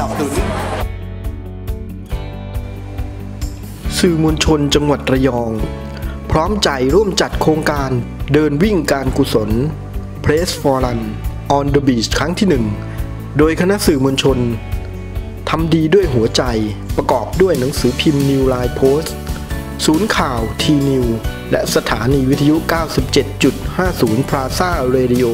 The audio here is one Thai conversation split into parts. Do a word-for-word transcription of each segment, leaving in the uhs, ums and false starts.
บสนุนสื่อมวลชนจังหวัดระยองพร้อมใจร่วมจัดโครงการเดินวิ่งการกุศล Press for Run on the Beach ครั้งที่หนึ่งโดยคณะสื่อมวลชนทำดีด้วยหัวใจประกอบด้วยหนังสือพิมพ์ New Line Post ศูนย์ข่าว ที นิว และสถานีวิทยุ เก้าสิบเจ็ดจุดห้าศูนย์ Plaza Radio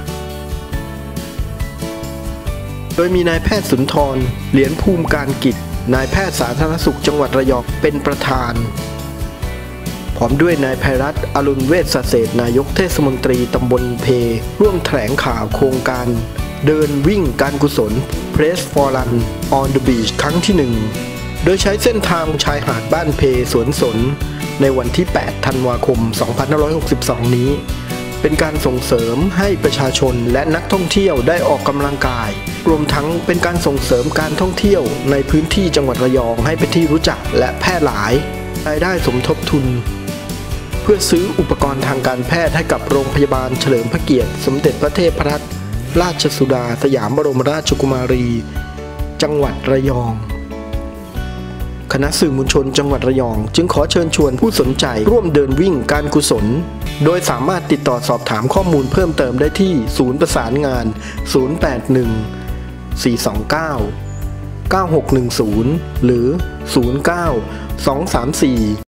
โดยมีนายแพทย์สุนทรเหรียญภูมิการกิจนายแพทย์สาธารณสุขจังหวัดระยองเป็นประธานพร้อมด้วยนายไพรัตน์อรุณเวชเศษนายกเทศมนตรีตำบลเพร่วมแถลงข่าวโครงการเดินวิ่งการกุศล Press for Run on the Beach ครั้งที่หนึ่งโดยใช้เส้นทางชายหาดบ้านเพสวนสนในวันที่แปดธันวาคมสองพันห้าร้อยหกสิบสองนี้เป็นการส่งเสริมให้ประชาชนและนักท่องเที่ยวได้ออกกำลังกายรวมทั้งเป็นการส่งเสริมการท่องเที่ยวในพื้นที่จังหวัดระยองให้เป็นที่รู้จักและแพร่หลายรายได้สมทบทุนเพื่อซื้ออุปกรณ์ทางการแพทย์ให้กับโรงพยาบาลเฉลิมพระเกียรติสมเด็จพระเทพรัตนราชสุดาสยามบรมราชกุมารีจังหวัดระยองคณะสื่อมวลชนจังหวัดระยองจึงขอเชิญชวนผู้สนใจร่วมเดินวิ่งการกุศลโดยสามารถติดต่อสอบถามข้อมูลเพิ่มเติมได้ที่ศูนย์ประสานงานศูนย์ แปด หนึ่ง สี่ สอง เก้า เก้า หก หนึ่ง ศูนย์หรือศูนย์ เก้า สอง สาม สี่